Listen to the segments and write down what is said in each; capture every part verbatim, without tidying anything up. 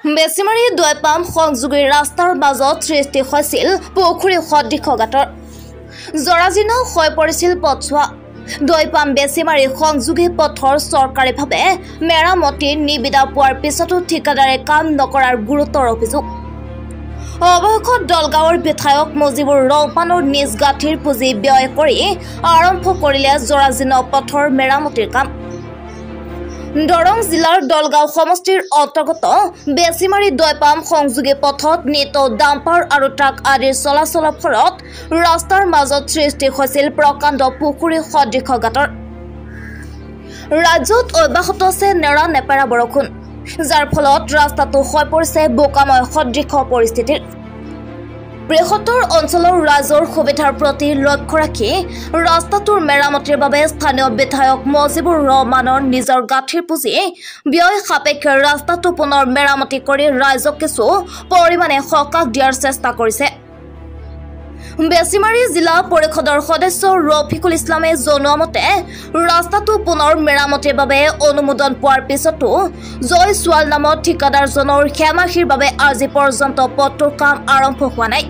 বেছিমাৰী দৈপাম সংযোগী ৰাস্তাৰ মাজত সৃষ্টি হৈছিল পুখুৰী সদৃশ গাঁতৰ জৰাজীৰ্ণ হৈ পৰিছিল পথছোৱা দৈপাম বেছিমাৰী সংযোগী পথৰ চৰকাৰীভাৱে মেৰামতিৰ নিবিদা পোৱাৰ পিছতো ঠিকাদাৰে কাম নকৰাৰ গুৰুতৰ অভিযোগ অৱশেষত দলগাঁৱৰ বিধায়ক মুজিবুৰ ৰহমানৰ নিজ গাঁঠিৰ পুঁজি ব্যয় কৰি আৰম্ভ কৰিলে জৰাজীৰ্ণ পথৰ মেৰামতিৰ কাম দৰং জিলাৰ দলগাঁও সমষ্টিৰ অন্তৰ্গত বেছিমাৰী দৈপাম সংযোগী পথত নিত ডাম্পাৰ আৰু ট্ৰাক আদিৰ চলাচলৰ ফলত ৰাস্তাৰ মাজত সৃষ্টি হৈছিল প্ৰকাণ্ড পুখুৰী সদৃশ গাঁতৰ ৰাজ্যত অব্যাহত আছে নেৰা নেপেৰা বৰষুণ যাৰ ফলত ৰাস্তাটো হৈ পৰিছে বোকাময় সদৃশ পৰিস্থিতিৰ বৃহত্তৰ অঞ্চলৰ ৰাজৰ সুবিধাৰ প্ৰতি লক্ষ্য ৰাখি ৰাস্তাটোৰ মেৰামতিৰ বাবে স্থানীয় বিধায়ক মুজিবুৰ ৰহমানৰ নিজৰ গাঁঠিৰ পুঁজি ব্যয় সাপেক্ষে ৰাস্তাটো পুনৰ মেৰামতি কৰি ৰাইজক কিছু পৰিমাণে সকাহ দিয়াৰ চেষ্টা কৰিছে বেছিমাৰী জিলা পৰিষদৰ সদস্য ৰফিকুল ইছলামে জনোৱা মতে ৰাস্তাটো পুনৰ মেৰামতিৰ বাবে অনুমোদন পোৱাৰ পিছতো জয় সোৱাল নামৰ ঠিকাদাৰজনৰ হেমাহিৰ বাবে আজি পৰ্যন্ত পথটোৰ কাম আৰম্ভ হোৱা নাই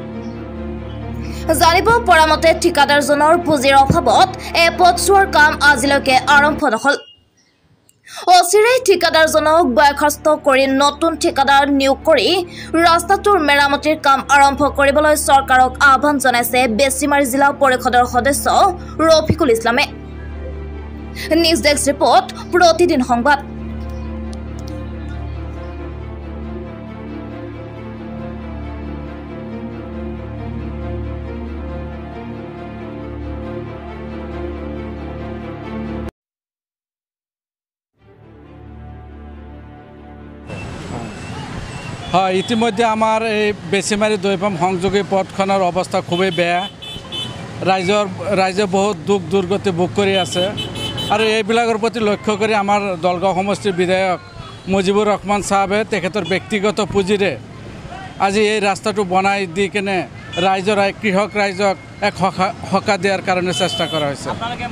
জানিব পৰা মতে ঠিকাদাৰজনৰ পুঁজিৰ অভাৱত এই পথছোৱাৰ কাম আজিলৈকে আৰম্ভ নহল অচিৰেই ঠিকাদাৰজনক বয়খাস্ত কৰি নতুন ঠিকাদাৰ নিয়োগ কৰি ৰাস্তাটোৰ মেৰামতিৰ কাম আৰম্ভ কৰিবলৈ চৰকাৰক আহ্বান জনাইছে বেছিমাৰী জিলা পৰিষদৰ সদস্য ৰফিকুল ইছলামে নিউজ ডেস্ক ৰিপৰ্ট প্ৰতিদিন সংবাদ হয় ইতিমধ্যে আমাৰ এই বেছিমাৰী দৈপাম সংযোগী পথখনৰ অৱস্থা খুবেই বেয়া ৰাইজৰ ৰাইজে বহুত দুখ দুৰ্গতি ভোগ কৰি আছে আৰু এইবিলাকৰ প্ৰতি লক্ষ্য কৰি আমাৰ দলগাঁও সমষ্টিৰ বিধায়ক মুজিবুৰ ৰহমান চাহাবে তেখেতৰ ব্যক্তিগত পুঁজিৰে আজি এই ৰাস্তাটো বনাই দি কেনে ৰাইজৰ কৃষক ৰাইজক এক সকাহ দিয়াৰ কাৰণে চেষ্টা কৰা হৈছে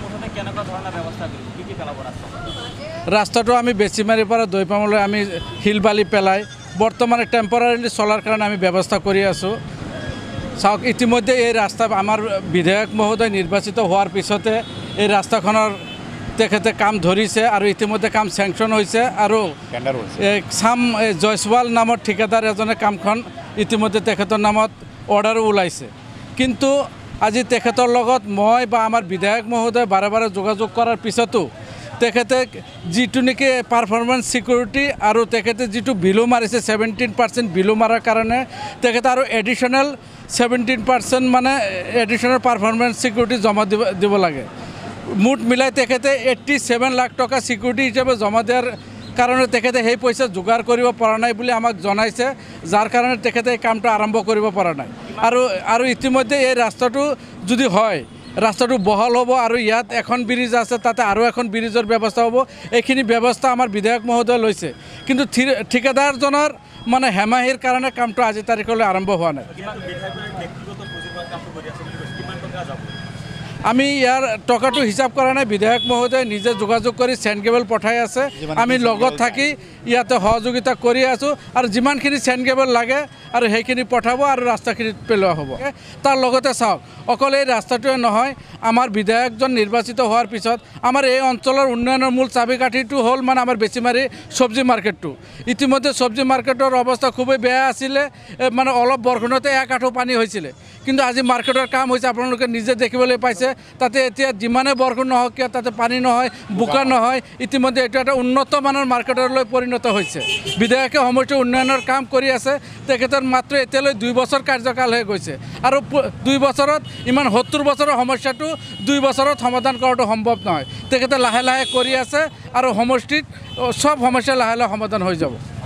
ৰাস্তাটো আমি বেছিমাৰীৰ পৰা দৈপামলৈ আমি শিল বালি পেলাই বৰ্তমানে টেম্পৰাৰিলি চলাৰ কাৰণে আমি ব্যৱস্থা কৰি আছোঁ চাওক ইতিমধ্যে এই ৰাস্তা আমাৰ বিধায়ক মহোদয় নিৰ্বাচিত হোৱাৰ পিছতে এই ৰাস্তাখনৰ তেখেতে কাম ধৰিছে আৰু ইতিমধ্যে কাম চেংচন হৈছে আৰু চাম জয়সৱাল নামৰ ঠিকাদাৰ এজনে কামখন ইতিমধ্যে তেখেতৰ নামত অৰ্ডাৰো ওলাইছে কিন্তু আজি তেখেতৰ লগত মই বা আমাৰ বিধায়ক মহোদয় বাৰে বাৰে যোগাযোগ কৰাৰ পিছতো তেখেতে যিটো নেকি পাৰফৰ্মেঞ্চ ছিকিউৰিটি আৰু তেখেতে যিটো বিলো মাৰিছে ছেভেণ্টিন পাৰ্চেণ্ট বিলো মাৰাৰ কাৰণে তেখেতে আৰু এডিশ্যনেল ছেভেণ্টিন পাৰ্চেণ্ট মানে এডিশ্যনেল পাৰফৰ্মেঞ্চ ছিকিউৰিটি জমা দিব দিব লাগে মুঠ মিলাই তেখেতে এইট্টি ছেভেন লাখ টকা ছিকিউৰিটি হিচাপে জমা দিয়াৰ কাৰণে তেখেতে সেই পইচা যোগাৰ কৰিব পৰা নাই বুলি আমাক জনাইছে যাৰ কাৰণে তেখেতে এই কামটো আৰম্ভ কৰিব পৰা নাই আৰু আৰু ইতিমধ্যে এই ৰাস্তাটো যদি হয় ৰাস্তাটো বহল হ'ব আৰু ইয়াত এখন ব্ৰিজ আছে তাতে আৰু এখন ব্ৰিজৰ ব্যৱস্থা হ'ব এইখিনি ব্যৱস্থা আমাৰ বিধায়ক মহোদয় লৈছে কিন্তু ঠিকাদাৰজনৰ মানে হেমাহিৰ কাৰণে কামটো আজি তাৰিখলৈ আৰম্ভ হোৱা নাই আমি ইয়াৰ টকাটো হিচাপ কৰা নাই বিধায়ক মহোদয় নিজে যোগাযোগ কৰি চেণ্ড কেবল পঠাই আছে আমি লগত থাকি ইয়াতে সহযোগিতা কৰি আছোঁ আৰু যিমানখিনি চেণ্ড কেবল লাগে আৰু সেইখিনি পঠাব আৰু ৰাস্তাখিনিত পেলোৱা হ'ব তাৰ লগতে চাওক অকল এই ৰাস্তাটোৱে নহয় আমাৰ বিধায়কজন নিৰ্বাচিত হোৱাৰ পিছত আমাৰ এই অঞ্চলৰ উন্নয়নৰ মূল চাবিকাঠিটো হ'ল মানে আমাৰ বেছিমাৰী চব্জি মাৰ্কেটটো ইতিমধ্যে চব্জি মাৰ্কেটৰ অৱস্থা খুবেই বেয়া আছিলে মানে অলপ বৰষুণতে এক আঁঠু পানী হৈছিলে কিন্তু আজি মাৰ্কেটৰ কাম হৈছে আপোনালোকে নিজে দেখিবলৈ পাইছে তাতে এতিয়া যিমানে বৰষুণ নহওক কিয় তাতে পানী নহয় বোকা নহয় ইতিমধ্যে এইটো এটা উন্নত মানৰ মাৰ্কেটলৈ পৰিণত হৈছে বিধায়কে সমষ্টিৰ উন্নয়নৰ কাম কৰি আছে তেখেতৰ মাত্ৰ এতিয়ালৈ দুই বছৰ কাৰ্যকাল হৈ গৈছে আৰু দুই বছৰত ইমান সত্তৰ বছৰৰ সমস্যাটো দুই বছৰত সমাধান কৰাটো সম্ভৱ নহয় তেখেতে লাহে লাহে কৰি আছে আৰু সমষ্টিত সব সমস্যা লাহে লাহে সমাধান হৈ যাব